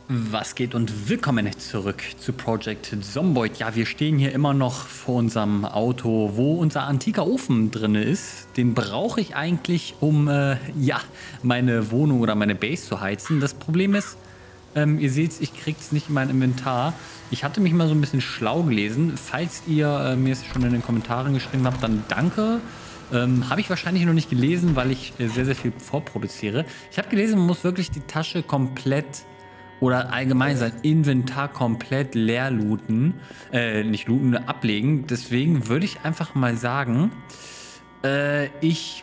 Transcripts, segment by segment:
Was geht und willkommen zurück zu Project Zomboid. Ja, wir stehen hier immer noch vor unserem Auto, wo unser antiker Ofen drin ist. Den brauche ich eigentlich, um ja, meine Wohnung oder meine Base zu heizen. Das Problem ist, ihr seht, ich kriege es nicht in mein Inventar. Ich hatte mich mal so ein bisschen schlau gelesen. Falls ihr mir es schon in den Kommentaren geschrieben habt, dann danke. Habe ich wahrscheinlich noch nicht gelesen, weil ich sehr, sehr viel vorproduziere. Ich habe gelesen, man muss wirklich die Tasche komplett oder allgemein sein Inventar komplett leer looten. Nicht looten, ablegen. Deswegen würde ich einfach mal sagen, ich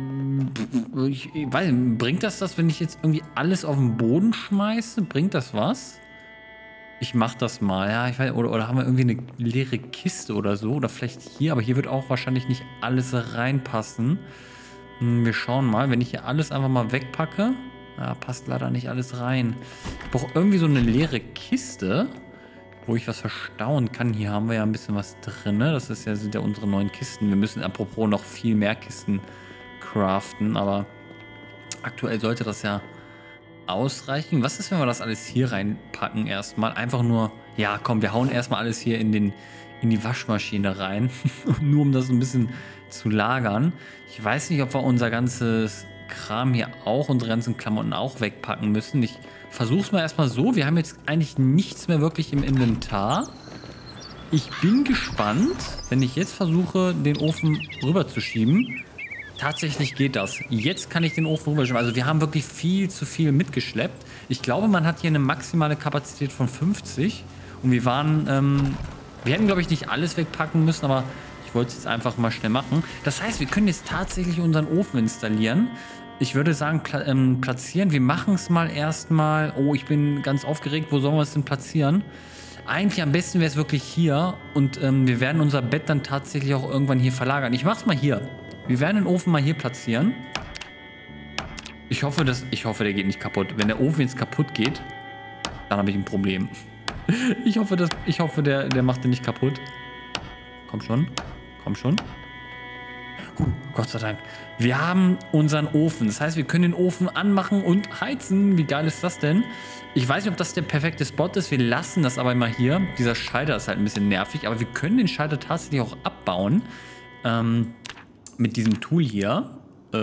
weiß nicht, bringt das, wenn ich jetzt irgendwie alles auf den Boden schmeiße? Bringt das was? Ich mach das mal, ja, ich weiß, oder haben wir irgendwie eine leere Kiste oder so? Oder vielleicht hier, aber hier wird auch wahrscheinlich nicht alles reinpassen. Wir schauen mal, wenn ich hier alles einfach mal wegpacke. Ja, passt leider nicht alles rein. Ich brauche irgendwie so eine leere Kiste, wo ich was verstauen kann. Hier haben wir ja ein bisschen was drin. Das ist ja, sind ja unsere neuen Kisten. Wir müssen apropos noch viel mehr Kisten craften, aber aktuell sollte das ja ausreichen. Was ist, wenn wir das alles hier reinpacken erstmal? Einfach nur, ja komm, wir hauen erstmal alles hier in die Waschmaschine rein. Nur um das ein bisschen zu lagern. Ich weiß nicht, ob wir unser ganzes Kram hier auch, unsere ganzen Klamotten auch wegpacken müssen. Ich versuche es mal erstmal so. Wir haben jetzt eigentlich nichts mehr wirklich im Inventar. Ich bin gespannt, wenn ich jetzt versuche, den Ofen rüberzuschieben. Tatsächlich geht das. Jetzt kann ich den Ofen rüberschieben. Also wir haben wirklich viel zu viel mitgeschleppt. Ich glaube, man hat hier eine maximale Kapazität von 50. Und wir waren, wir hätten, glaube ich, nicht alles wegpacken müssen, aber ich wollte es jetzt einfach mal schnell machen. Das heißt, wir können jetzt tatsächlich unseren Ofen installieren. Ich würde sagen, platzieren. Wir machen es mal erstmal. Oh, ich bin ganz aufgeregt. Wo sollen wir es denn platzieren? Eigentlich am besten wäre es wirklich hier. Und wir werden unser Bett dann tatsächlich auch irgendwann hier verlagern. Ich mache es mal hier. Wir werden den Ofen mal hier platzieren. Ich hoffe, der geht nicht kaputt. Wenn der Ofen jetzt kaputt geht, dann habe ich ein Problem. Ich hoffe, der macht den nicht kaputt. Komm schon. Komm schon. Gott sei Dank. Wir haben unseren Ofen. Das heißt, wir können den Ofen anmachen und heizen. Wie geil ist das denn? Ich weiß nicht, ob das der perfekte Spot ist. Wir lassen das aber mal hier. Dieser Schalter ist halt ein bisschen nervig. Aber wir können den Schalter tatsächlich auch abbauen. Mit diesem Tool hier.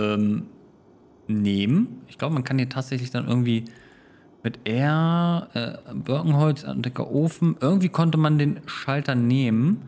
Nehmen. Ich glaube, man kann hier tatsächlich dann irgendwie mit Birkenholz, antiker Ofen. Irgendwie konnte man den Schalter nehmen.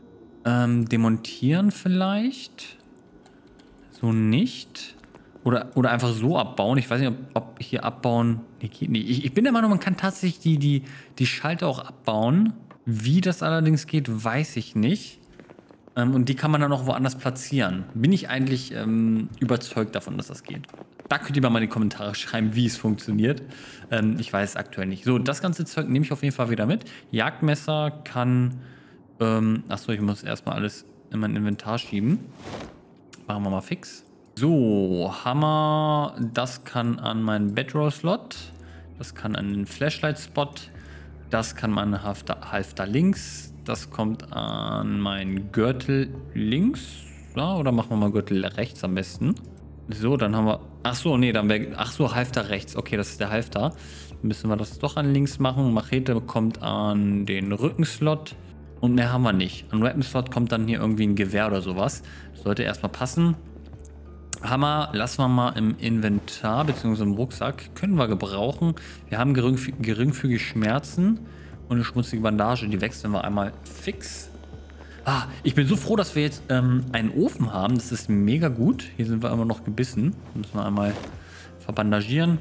Demontieren vielleicht. So nicht. Oder einfach so abbauen. Ich weiß nicht, ob hier abbauen. Nee, geht nicht. Ich bin der Meinung, man kann tatsächlich die Schalter auch abbauen. Wie das allerdings geht, weiß ich nicht. Und die kann man dann auch woanders platzieren. Bin ich eigentlich überzeugt davon, dass das geht. Da könnt ihr mal in die Kommentare schreiben, wie es funktioniert. Ich weiß es aktuell nicht. So, das ganze Zeug nehme ich auf jeden Fall wieder mit. Jagdmesser kann... achso, ich muss erstmal alles in mein Inventar schieben. Machen wir mal fix. So, Hammer. Das kann an meinen Bedroll-Slot. Das kann an den Flashlight-Spot. Das kann an Halfter links. Das kommt an meinen Gürtel links. Ja, oder machen wir mal Gürtel rechts am besten. So, dann haben wir... Achso, nee, dann wäre... Achso, Halfter rechts. Okay, das ist der Halfter. Dann müssen wir das doch an links machen. Machete kommt an den Rückenslot. Und mehr haben wir nicht. An Weapon Slot kommt dann hier irgendwie ein Gewehr oder sowas. Das sollte erstmal passen. Hammer lassen wir mal im Inventar bzw. im Rucksack. Können wir gebrauchen. Wir haben geringfügige Schmerzen und eine schmutzige Bandage. Die wechseln wir einmal fix. Ich bin so froh, dass wir jetzt einen Ofen haben. Das ist mega gut. Hier sind wir immer noch gebissen. Müssen wir einmal verbandagieren.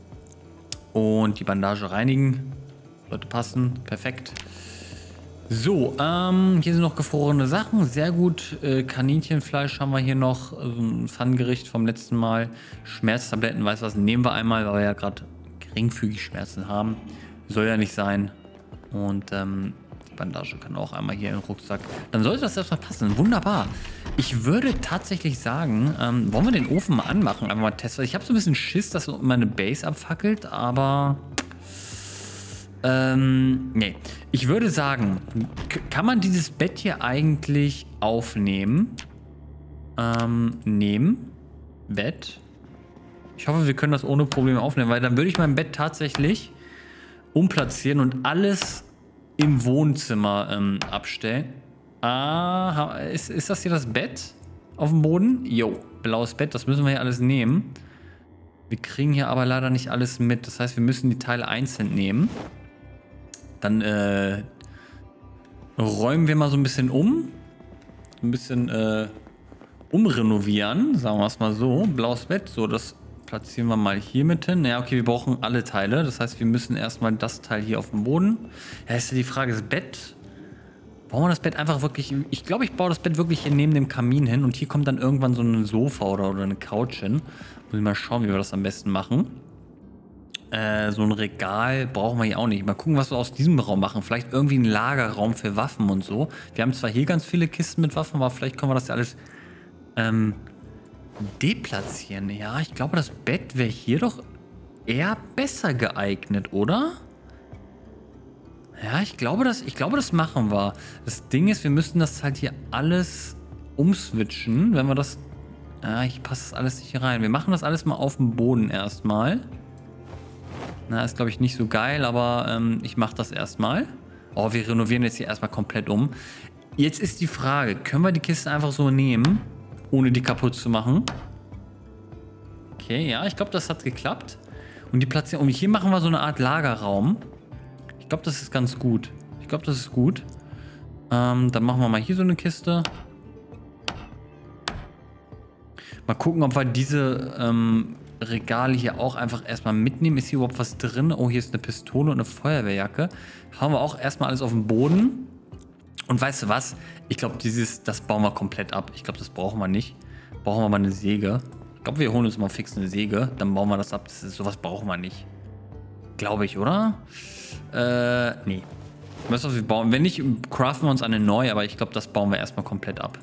Und die Bandage reinigen. Sollte passen. Perfekt. So, hier sind noch gefrorene Sachen. Sehr gut. Kaninchenfleisch haben wir hier noch. Ein Pfannengericht vom letzten Mal. Schmerztabletten, weiß was, nehmen wir einmal, weil wir ja gerade geringfügig Schmerzen haben. Soll ja nicht sein. Und die Bandage kann auch einmal hier in den Rucksack. Dann sollte das erstmal passen. Wunderbar. Ich würde tatsächlich sagen, wollen wir den Ofen mal anmachen? Einfach mal testen. Ich habe so ein bisschen Schiss, dass meine Base abfackelt, aber... nee. Ich würde sagen, kann man dieses Bett hier eigentlich aufnehmen? Nehmen. Bett. Ich hoffe, wir können das ohne Probleme aufnehmen, weil dann würde ich mein Bett tatsächlich umplatzieren und alles im Wohnzimmer abstellen. Ah, ist das hier das Bett auf dem Boden? Jo, blaues Bett, das müssen wir hier alles nehmen. Wir kriegen hier aber leider nicht alles mit. Das heißt, wir müssen die Teile einzeln nehmen. Dann räumen wir mal so ein bisschen um. Ein bisschen umrenovieren, sagen wir es mal so. Blaues Bett, so, das platzieren wir mal hier mit hin. Ja, okay, wir brauchen alle Teile. Das heißt, wir müssen erstmal das Teil hier auf dem Boden. Ja, ist ja die Frage, das Bett. Bauen wir das Bett einfach wirklich... Ich glaube, ich baue das Bett wirklich hier neben dem Kamin hin. Und hier kommt dann irgendwann so ein Sofa oder eine Couch hin. Muss ich mal schauen, wie wir das am besten machen. So ein Regal brauchen wir hier auch nicht. Mal gucken, was wir aus diesem Raum machen. Vielleicht irgendwie ein Lagerraum für Waffen und so. Wir haben zwar hier ganz viele Kisten mit Waffen, aber vielleicht können wir das ja alles deplatzieren. Ja, ich glaube, das Bett wäre hier doch eher besser geeignet, oder? Ja, ich glaube, das machen wir. Das Ding ist, wir müssen das halt hier alles umswitchen, wenn wir das... Ja, ich passe das alles nicht hier rein. Wir machen das alles mal auf dem Boden erstmal. Na, ist glaube ich nicht so geil, aber ich mache das erstmal. Oh, wir renovieren jetzt hier erstmal komplett um. Jetzt ist die Frage, können wir die Kiste einfach so nehmen, ohne die kaputt zu machen? Okay, ja, ich glaube, das hat geklappt. Und die Platzierung, und hier machen wir so eine Art Lagerraum. Ich glaube, das ist ganz gut. Ich glaube, das ist gut. Dann machen wir mal hier so eine Kiste. Mal gucken, ob wir diese Regale hier auch einfach erstmal mitnehmen. Ist hier überhaupt was drin? Oh, hier ist eine Pistole und eine Feuerwehrjacke. Hauen wir auch erstmal alles auf den Boden. Und weißt du was? Ich glaube, das bauen wir komplett ab. Ich glaube, das brauchen wir nicht. Brauchen wir mal eine Säge. Ich glaube, wir holen uns mal fix eine Säge. Dann bauen wir das ab. Sowas brauchen wir nicht. Glaube ich, oder? Nee. Weißt du, was wir bauen? Wenn nicht, craften wir uns eine neu. Aber ich glaube, das bauen wir erstmal komplett ab.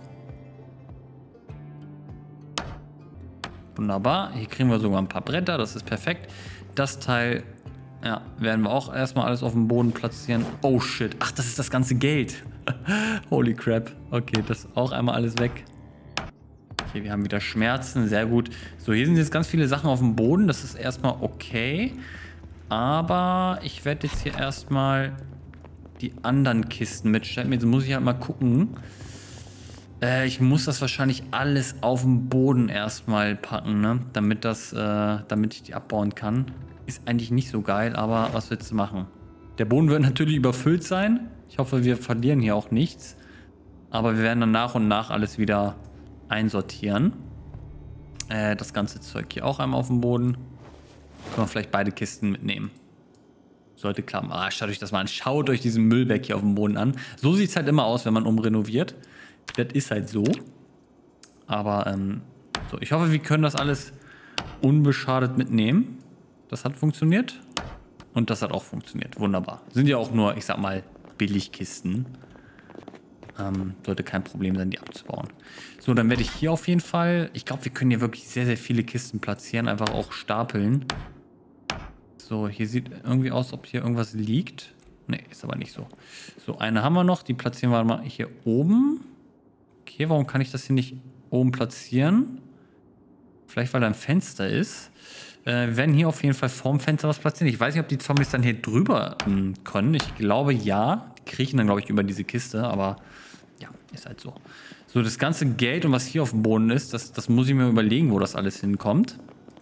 Wunderbar. Hier kriegen wir sogar ein paar Bretter. Das ist perfekt. Das Teil, ja, werden wir auch erstmal alles auf dem Boden platzieren. Oh shit. Ach, das ist das ganze Geld. Holy crap. Okay, das auch einmal alles weg. Okay, wir haben wieder Schmerzen. Sehr gut. So, hier sind jetzt ganz viele Sachen auf dem Boden. Das ist erstmal okay. Aber ich werde jetzt hier erstmal die anderen Kisten mitstellen. Jetzt muss ich halt mal gucken. Ich muss das wahrscheinlich alles auf den Boden erstmal packen, ne? Damit ich die abbauen kann. Ist eigentlich nicht so geil, aber was willst du machen? Der Boden wird natürlich überfüllt sein. Ich hoffe, wir verlieren hier auch nichts. Aber wir werden dann nach und nach alles wieder einsortieren. Das ganze Zeug hier auch einmal auf dem Boden. Können wir vielleicht beide Kisten mitnehmen. Sollte klappen. Ah, schaut euch das mal an. Schaut euch diesen Müllberg hier auf dem Boden an. So sieht es halt immer aus, wenn man umrenoviert. Das ist halt so. Aber so, ich hoffe, wir können das alles unbeschadet mitnehmen. Das hat funktioniert. Und das hat auch funktioniert. Wunderbar. Sind ja auch nur, ich sag mal, Billigkisten. Sollte kein Problem sein, die abzubauen. So, dann werde ich hier auf jeden Fall... Ich glaube, wir können hier wirklich sehr, sehr viele Kisten platzieren. Einfach auch stapeln. So, hier sieht irgendwie aus, ob hier irgendwas liegt. Ne, ist aber nicht so. So, eine haben wir noch. Die platzieren wir mal hier oben. Okay, warum kann ich das hier nicht oben platzieren? Vielleicht, weil da ein Fenster ist. Wir werden hier auf jeden Fall vorm Fenster was platzieren. Ich weiß nicht, ob die Zombies dann hier drüber können. Ich glaube, ja. Die kriechen dann, glaube ich, über diese Kiste. Aber ja, ist halt so. So, das ganze Geld und was hier auf dem Boden ist, das muss ich mir überlegen, wo das alles hinkommt.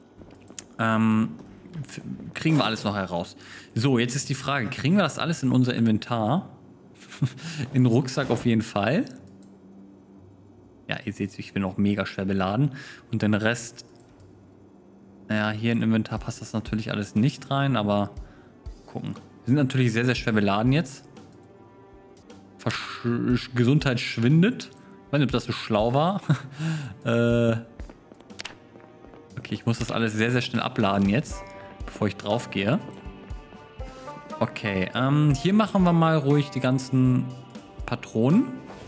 Kriegen wir alles noch heraus. So, jetzt ist die Frage, kriegen wir das alles in unser Inventar? In den Rucksack auf jeden Fall. Ja, ihr seht, ich bin auch mega schwer beladen. Und den Rest, naja, hier im Inventar passt das natürlich alles nicht rein, aber gucken. Wir sind natürlich sehr, sehr schwer beladen jetzt. Gesundheit schwindet. Ich weiß nicht, ob das so schlau war. Okay, ich muss das alles sehr, sehr schnell abladen jetzt, bevor ich drauf gehe. Okay, hier machen wir mal ruhig die ganzen Patronen.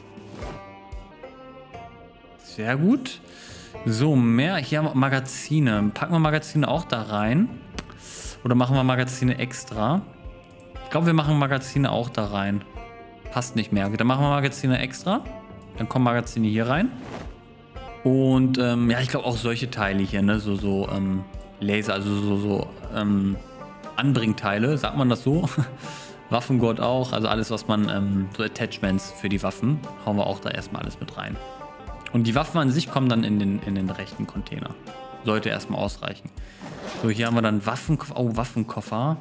Sehr gut. So, mehr. Hier haben wir Magazine. Packen wir Magazine auch da rein? Oder machen wir Magazine extra? Ich glaube, wir machen Magazine auch da rein. Passt nicht mehr. Dann machen wir Magazine extra. Dann kommen Magazine hier rein. Und ja, ich glaube auch solche Teile hier, ne? So Laser, also Anbringteile, sagt man das so? Waffengurt auch, also alles, was man, so Attachments für die Waffen, hauen wir auch da erstmal alles mit rein. Und die Waffen an sich kommen dann in den rechten Container. Sollte erstmal ausreichen. So, hier haben wir dann Waffenkoffer. Oh, Waffenkoffer.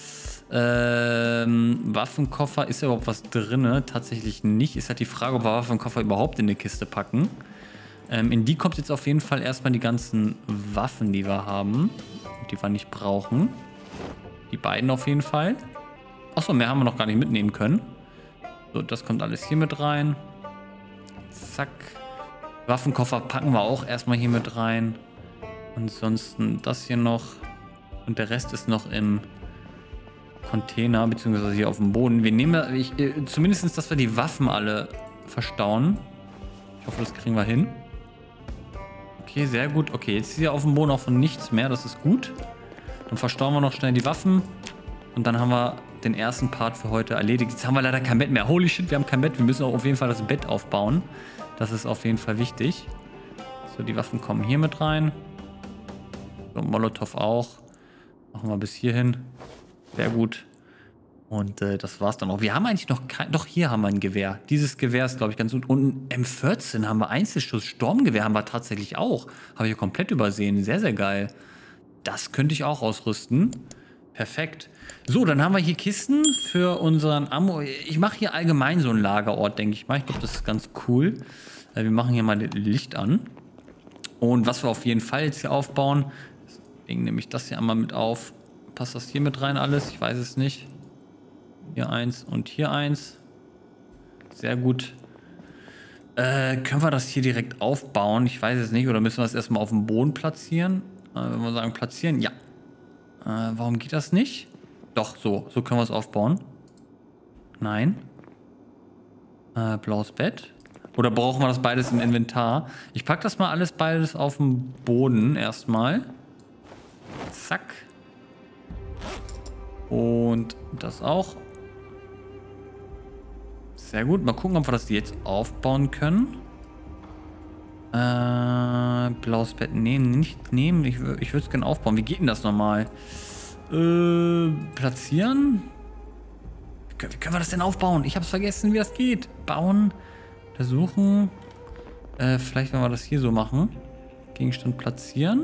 Waffenkoffer, ist ja überhaupt was drin? Tatsächlich nicht. Ist halt die Frage, ob wir Waffenkoffer überhaupt in eine Kiste packen. In die kommt jetzt auf jeden Fall erstmal die ganzen Waffen, die wir haben. Die wir nicht brauchen. Die beiden auf jeden Fall. Achso, mehr haben wir noch gar nicht mitnehmen können. So, das kommt alles hier mit rein. Zack. Waffenkoffer packen wir auch erstmal hier mit rein. Ansonsten das hier noch. Und der Rest ist noch im Container, beziehungsweise hier auf dem Boden. Wir nehmen zumindest, dass wir die Waffen alle verstauen. Ich hoffe, das kriegen wir hin. Okay, sehr gut. Okay, jetzt ist hier auf dem Boden auch von nichts mehr. Das ist gut. Dann verstauen wir noch schnell die Waffen. Und dann haben wir den ersten Part für heute erledigt. Jetzt haben wir leider kein Bett mehr. Holy shit, wir haben kein Bett. Wir müssen auch auf jeden Fall das Bett aufbauen. Das ist auf jeden Fall wichtig. So, die Waffen kommen hier mit rein. So, Molotow auch. Machen wir bis hierhin. Sehr gut. Und das war's dann auch. Wir haben eigentlich noch kein... Doch, hier haben wir ein Gewehr. Dieses Gewehr ist, glaube ich, ganz gut. Und ein M14 haben wir Einzelschuss. Sturmgewehr haben wir tatsächlich auch. Habe ich komplett übersehen. Sehr, sehr geil. Das könnte ich auch ausrüsten. Perfekt. So, dann haben wir hier Kisten für unseren Ammo. Ich mache hier allgemein so einen Lagerort, denke ich mal. Ich glaube, das ist ganz cool. Wir machen hier mal das Licht an. Und was wir auf jeden Fall jetzt hier aufbauen, deswegen nehme ich das hier einmal mit auf. Passt das hier mit rein alles? Ich weiß es nicht. Hier eins und hier eins. Sehr gut. Können wir das hier direkt aufbauen? Ich weiß es nicht. Oder müssen wir das erstmal auf dem Boden platzieren? Wenn wir sagen platzieren, ja. Warum geht das nicht? Doch, so können wir es aufbauen. Nein. Blaues Bett. Oder brauchen wir das beides im Inventar? Ich packe das mal alles beides auf den Boden erstmal. Zack. Und das auch. Sehr gut. Mal gucken, ob wir das jetzt aufbauen können. Blaues Bett nehmen, nicht nehmen. Ich würde es gerne aufbauen. Wie geht denn das nochmal? Platzieren? Wie können wir das denn aufbauen? Ich habe es vergessen, wie das geht. Bauen, untersuchen. Vielleicht, wenn wir das hier so machen. Gegenstand platzieren.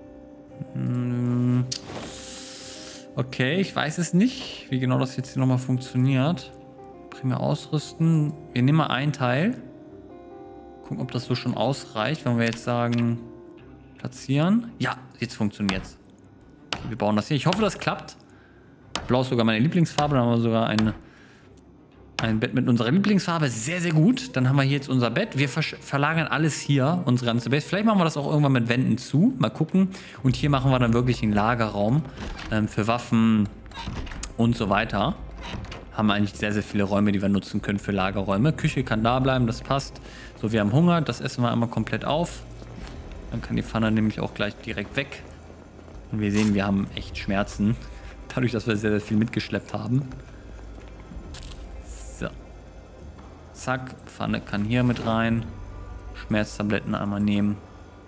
Okay, ich weiß es nicht, wie genau das jetzt hier nochmal funktioniert. Primär ausrüsten. Wir nehmen mal ein Teil. Gucken, ob das so schon ausreicht, wenn wir jetzt sagen, platzieren. Ja, jetzt funktioniert es. Okay, wir bauen das hier. Ich hoffe, das klappt. Blau ist sogar meine Lieblingsfarbe. Dann haben wir sogar ein Bett mit unserer Lieblingsfarbe. Sehr, sehr gut. Dann haben wir hier jetzt unser Bett. Wir verlagern alles hier, unsere ganze Base. Vielleicht machen wir das auch irgendwann mit Wänden zu. Mal gucken. Und hier machen wir dann wirklich einen Lagerraum für Waffen und so weiter. Haben wir eigentlich sehr, sehr viele Räume, die wir nutzen können für Lagerräume. Küche kann da bleiben, das passt. So, wir haben Hunger. Das essen wir einmal komplett auf. Dann kann die Pfanne nämlich auch gleich direkt weg. Und wir sehen, wir haben echt Schmerzen. Dadurch, dass wir sehr, sehr viel mitgeschleppt haben. So. Zack, Pfanne kann hier mit rein. Schmerztabletten einmal nehmen.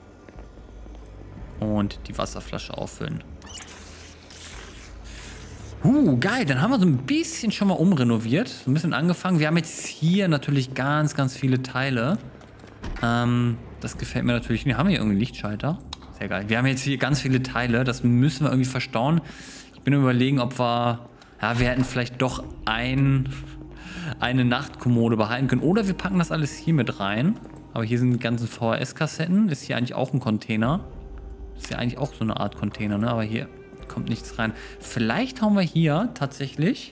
Und die Wasserflasche auffüllen. Geil. Dann haben wir so ein bisschen schon mal umrenoviert. So ein bisschen angefangen. Wir haben jetzt hier natürlich ganz, ganz viele Teile. Das gefällt mir natürlich. Wir haben hier irgendwie einen Lichtschalter. Sehr geil. Wir haben jetzt hier ganz viele Teile. Das müssen wir irgendwie verstauen. Ich bin überlegen, ob wir... Ja, wir hätten vielleicht doch eine Nachtkommode behalten können. Oder wir packen das alles hier mit rein. Aber hier sind die ganzen VHS-Kassetten. Ist hier eigentlich auch ein Container. Ist ja eigentlich auch so eine Art Container, ne? Aber hier kommt nichts rein. Vielleicht haben wir hier tatsächlich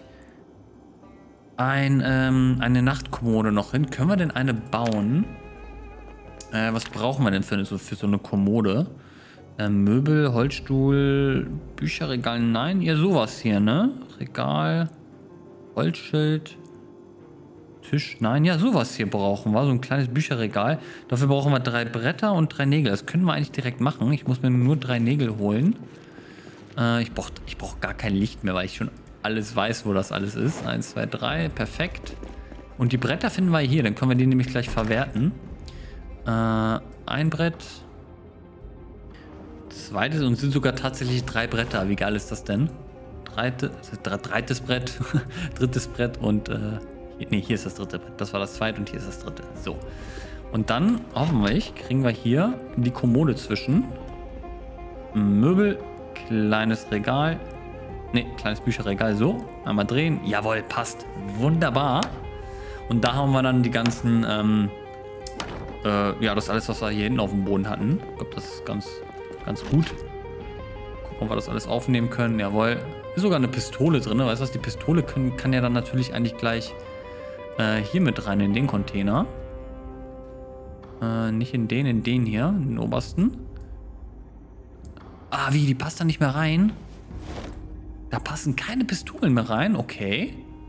eine Nachtkommode noch hin. Können wir denn eine bauen? Was brauchen wir denn für so eine Kommode? Möbel, Holzstuhl, Bücherregal, nein. Ja, sowas hier, ne? Regal, Holzschild, Tisch, nein. Ja, sowas hier brauchen wir. So ein kleines Bücherregal. Dafür brauchen wir 3 Bretter und 3 Nägel. Das können wir eigentlich direkt machen. Ich muss mir nur 3 Nägel holen. Ich brauch gar kein Licht mehr, weil ich schon alles weiß, wo das alles ist. 1, 2, 3, perfekt. Und die Bretter finden wir hier, dann können wir die nämlich gleich verwerten. Ein Brett. Zweites und sind sogar tatsächlich 3 Bretter. Wie geil ist das denn? Dreites Brett. Drittes Brett und, nee, hier ist das dritte Brett. Das war das zweite und hier ist das dritte. So. Und dann, hoffentlich, kriegen wir hier die Kommode zwischen. Möbel, kleines Regal. Ne, kleines Bücherregal, so. Einmal drehen. Jawohl, passt. Wunderbar. Und da haben wir dann die ganzen, ja, das alles, was wir hier hinten auf dem Boden hatten. Ich glaube, das ist ganz gut. Gucken, ob wir das alles aufnehmen können. Jawohl. Ist sogar eine Pistole drin. Weißt du was? Die Pistole kann ja dann natürlich eigentlich gleich hier mit rein in den Container. Nicht in den hier, in den obersten. Ah, wie? Die passt da nicht mehr rein? Da passen keine Pistolen mehr rein? Okay.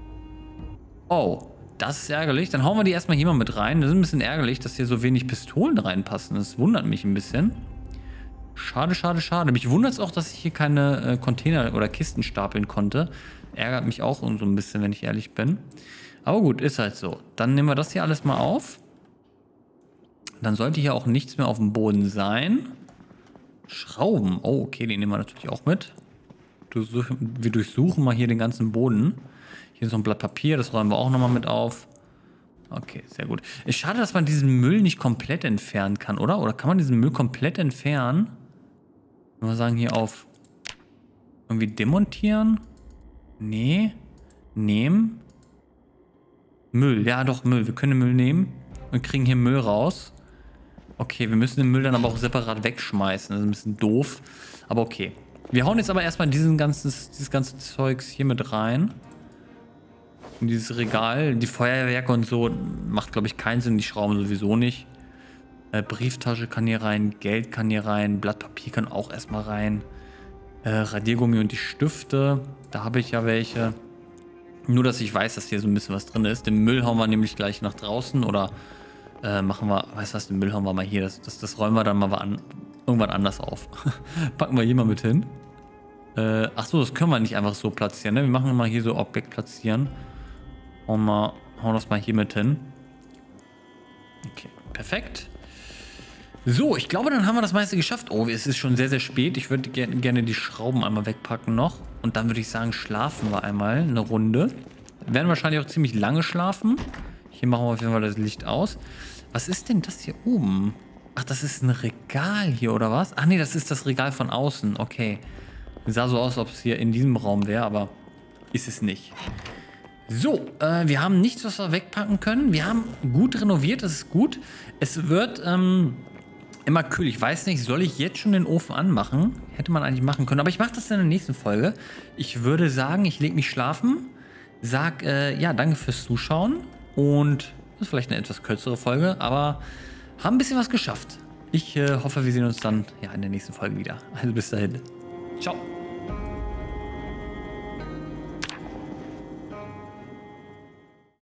Oh, das ist ärgerlich. Dann hauen wir die erstmal hier mal mit rein. Das ist ein bisschen ärgerlich, dass hier so wenig Pistolen reinpassen. Das wundert mich ein bisschen. Schade, schade, schade. Mich wundert es auch, dass ich hier keine Container oder Kisten stapeln konnte. Ärgert mich auch so ein bisschen, wenn ich ehrlich bin. Aber gut, ist halt so. Dann nehmen wir das hier alles mal auf. Dann sollte hier auch nichts mehr auf dem Boden sein. Schrauben. Oh, okay, die nehmen wir natürlich auch mit. Wir durchsuchen mal hier den ganzen Boden. Hier ist noch ein Blatt Papier, das räumen wir auch nochmal mit auf. Okay, sehr gut. Ist schade, dass man diesen Müll nicht komplett entfernen kann, oder? Oder kann man diesen Müll komplett entfernen? Wenn wir sagen, hier auf irgendwie demontieren? Nee. Nehmen. Müll. Ja, doch, Müll. Wir können den Müll nehmen und kriegen hier Müll raus. Okay, wir müssen den Müll dann aber auch separat wegschmeißen. Das ist ein bisschen doof. Aber okay. Wir hauen jetzt aber erstmal dieses ganze Zeugs hier mit rein. In dieses Regal. Die Feuerwerke und so macht, glaube ich, keinen Sinn. Die Schrauben sowieso nicht. Brieftasche kann hier rein. Geld kann hier rein. Blatt Papier kann auch erstmal rein. Radiergummi und die Stifte. Da habe ich ja welche. Nur, dass ich weiß, dass hier so ein bisschen was drin ist. Den Müll hauen wir nämlich gleich nach draußen. Oder machen wir, weißt du was, den Müll hauen wir mal hier. Das räumen wir dann mal irgendwann anders auf. Packen wir hier mal mit hin. Achso, das können wir nicht einfach so platzieren. Ne? Wir machen mal hier so Objekt platzieren. Hauen das mal hier mit hin. Okay, perfekt. So, ich glaube, dann haben wir das meiste geschafft. Oh, es ist schon sehr, sehr spät. Ich würde gerne die Schrauben einmal wegpacken noch. Und dann würde ich sagen, schlafen wir einmal eine Runde. Wir werden wahrscheinlich auch ziemlich lange schlafen. Hier machen wir auf jeden Fall das Licht aus. Was ist denn das hier oben? Ach, das ist ein Regal hier, oder was? Ach nee, das ist das Regal von außen. Okay. Sah so aus, ob es hier in diesem Raum wäre, aber ist es nicht. So, wir haben nichts, was wir wegpacken können. Wir haben gut renoviert, das ist gut. Es wird immer kühl. Ich weiß nicht, soll ich jetzt schon den Ofen anmachen? Hätte man eigentlich machen können, aber ich mache das in der nächsten Folge. Ich würde sagen, ich lege mich schlafen. Sag, ja, danke fürs Zuschauen. Und das ist vielleicht eine etwas kürzere Folge, aber haben ein bisschen was geschafft. Ich hoffe, wir sehen uns dann ja in der nächsten Folge wieder. Also bis dahin. Ciao.